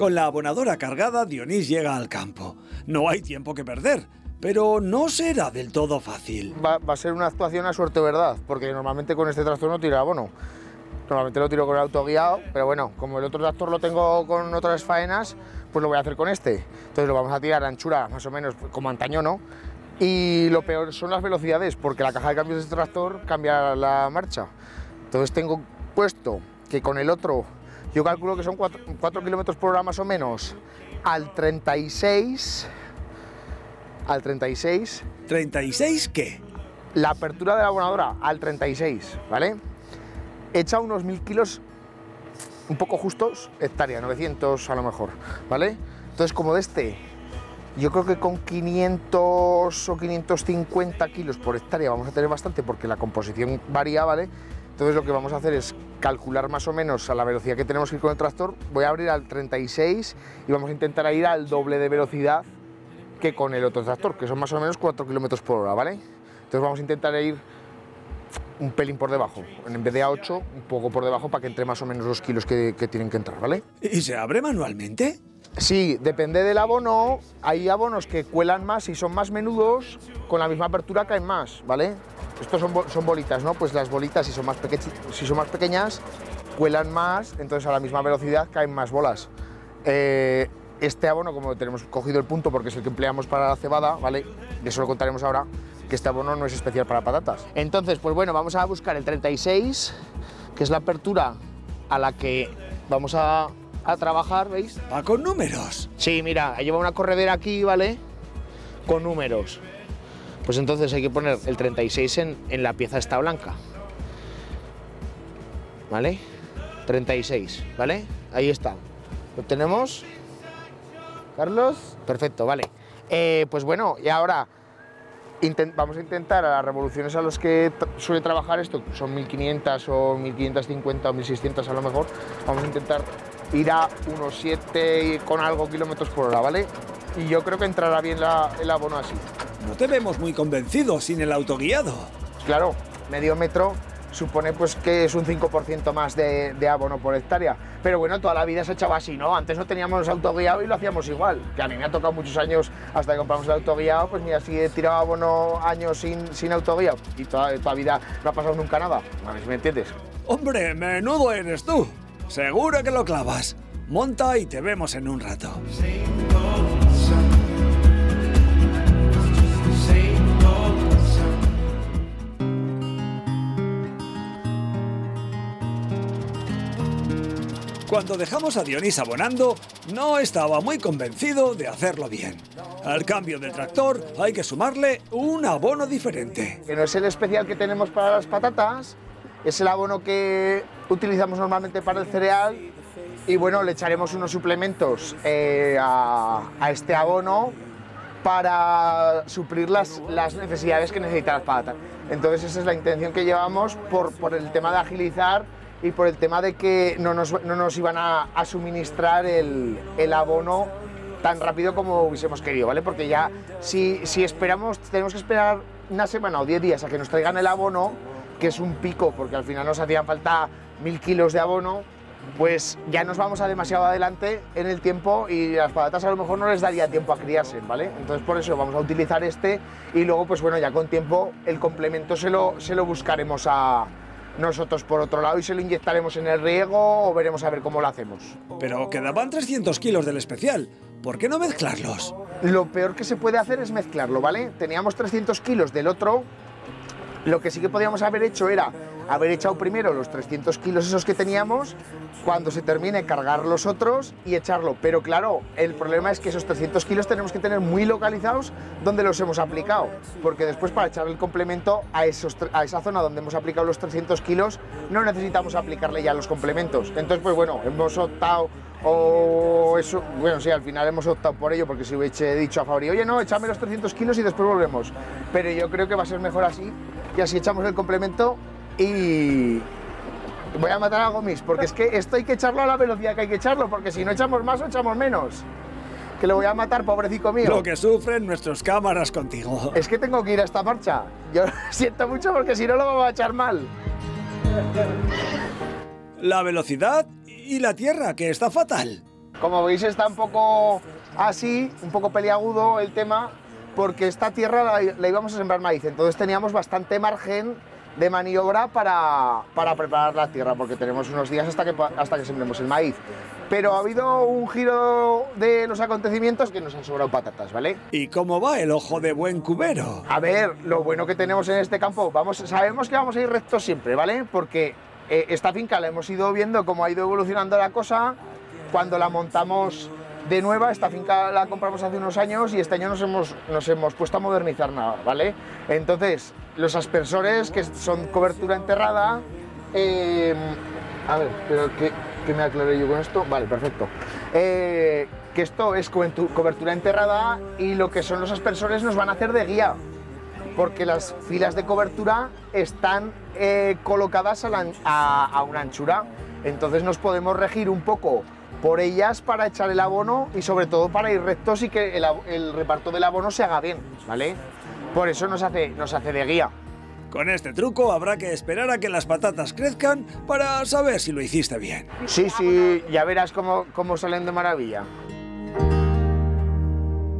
Con la abonadora cargada, Dionís llega al campo. No hay tiempo que perder, pero no será del todo fácil. Va a ser una actuación a suerte, ¿verdad? Porque normalmente con este tractor no tiro abono. Normalmente lo tiro con el autoguiado, pero bueno, como el otro tractor lo tengo con otras faenas, pues lo voy a hacer con este. Entonces lo vamos a tirar a anchura, más o menos como antaño, ¿no? Y lo peor son las velocidades, porque la caja de cambios de este tractor cambia la marcha. Entonces tengo puesto que con el otro, yo calculo que son 4 kilómetros por hora más o menos, al 36... Al 36... ¿36 qué? La apertura de la abonadora al 36, ¿vale? Echa unos 1000 kilos un poco justos, hectárea, 900 a lo mejor, ¿vale? Entonces, como de este, yo creo que con 500 o 550 kilos por hectárea vamos a tener bastante porque la composición varía, ¿vale? Entonces lo que vamos a hacer es calcular más o menos a la velocidad que tenemos que ir con el tractor. Voy a abrir al 36 y vamos a intentar ir al doble de velocidad que con el otro tractor, que son más o menos 4 kilómetros por hora, ¿vale? Entonces vamos a intentar ir un pelín por debajo, en vez de a 8, un poco por debajo para que entre más o menos los kilos que tienen que entrar, ¿vale? ¿Y se abre manualmente? Sí, depende del abono. Hay abonos que cuelan más y son más menudos, con la misma apertura caen más, ¿vale? Estos son bolitas, ¿no? Pues las bolitas, si son más pequeñas, cuelan más, entonces a la misma velocidad caen más bolas. Este abono, como tenemos cogido el punto porque es el que empleamos para la cebada, ¿vale? De eso lo contaremos ahora, que este abono no es especial para patatas. Entonces, pues bueno, vamos a buscar el 36, que es la apertura a la que vamos a trabajar, ¿veis? ¿Va con números? Sí, mira, lleva una corredera aquí, ¿vale? Con números. Pues entonces hay que poner el 36 en la pieza esta blanca, ¿vale? 36, ¿vale? Ahí está. ¿Lo tenemos? ¿Carlos? Perfecto, vale. Pues bueno, y ahora vamos a intentar a las revoluciones a los que suele trabajar esto, son 1500 o 1550 o 1600 a lo mejor, vamos a intentar ir a unos 7 con algo kilómetros por hora, ¿vale? Y yo creo que entrará bien el abono así. No te vemos muy convencido sin el autoguiado. Claro, medio metro supone pues que es un 5% más de abono por hectárea. Pero bueno, toda la vida se echaba así, ¿no? Antes no teníamos autoguiado y lo hacíamos igual. Que a mí me ha tocado muchos años hasta que compramos el autoguiado, pues mira, si he tirado abono años sin autoguiado y toda vida no ha pasado nunca nada. A ver si me entiendes. Hombre, menudo eres tú. Seguro que lo clavas. Monta y te vemos en un rato. Cuando dejamos a Dionís abonando, no estaba muy convencido de hacerlo bien. Al cambio del tractor hay que sumarle un abono diferente. Que no es el especial que tenemos para las patatas, es el abono que utilizamos normalmente para el cereal y bueno, le echaremos unos suplementos a este abono para suplir las necesidades que necesitan las patatas. Entonces esa es la intención que llevamos por el tema de agilizar y por el tema de que no nos iban a suministrar el abono tan rápido como hubiésemos querido, ¿vale? Porque ya si esperamos, tenemos que esperar una semana o 10 días a que nos traigan el abono, que es un pico, porque al final nos hacían falta 1000 kilos de abono, pues ya nos vamos a demasiado adelante en el tiempo y las patatas a lo mejor no les daría tiempo a criarse, ¿vale? Entonces por eso vamos a utilizar este y luego pues bueno, ya con tiempo el complemento se lo buscaremos a nosotros por otro lado y se lo inyectaremos en el riego o veremos a ver cómo lo hacemos. Pero quedaban 300 kilos del especial. ¿Por qué no mezclarlos? Lo peor que se puede hacer es mezclarlo, ¿vale? Teníamos 300 kilos del otro. Lo que sí que podíamos haber hecho era haber echado primero los 300 kilos esos que teníamos, cuando se termine cargar los otros y echarlo. Pero claro, el problema es que esos 300 kilos tenemos que tener muy localizados donde los hemos aplicado, porque después para echar el complemento a esa zona donde hemos aplicado los 300 kilos no necesitamos aplicarle ya los complementos. Entonces pues bueno, hemos optado bueno, sí, al final hemos optado por ello, porque si hubiese dicho a Fabri, oye no, échame los 300 kilos y después volvemos, pero yo creo que va a ser mejor así, y así echamos el complemento y voy a matar a Gomis, porque es que esto hay que echarlo a la velocidad que hay que echarlo, porque si no echamos más o echamos menos, que lo voy a matar, pobrecito mío. Lo que sufren nuestros cámaras contigo. Es que tengo que ir a esta marcha, yo siento mucho porque si no lo vamos a echar mal. La velocidad y la tierra, que está fatal. Como veis está un poco así, un poco peliagudo el tema, porque esta tierra la íbamos a sembrar maíz, entonces teníamos bastante margen de maniobra para preparar la tierra, porque tenemos unos días hasta que sembremos el maíz. Pero ha habido un giro de los acontecimientos que nos han sobrado patatas, ¿vale? ¿Y cómo va el ojo de buen cubero? A ver, lo bueno que tenemos en este campo, sabemos que vamos a ir rectos siempre, ¿vale? Porque esta finca la hemos ido viendo cómo ha ido evolucionando la cosa. Cuando la montamos de nueva, esta finca la compramos hace unos años y este año nos hemos puesto a modernizar nada, ¿vale? Entonces, los aspersores, que son cobertura enterrada, a ver, pero ¿qué me aclaré yo con esto? Vale, perfecto. Que esto es cobertura enterrada y lo que son los aspersores nos van a hacer de guía, porque las filas de cobertura están colocadas a una anchura, entonces nos podemos regir un poco por ellas para echar el abono y sobre todo para ir rectos y que el reparto del abono se haga bien, ¿vale? Por eso nos hace de guía. Con este truco habrá que esperar a que las patatas crezcan para saber si lo hiciste bien. Sí, ya verás cómo salen de maravilla.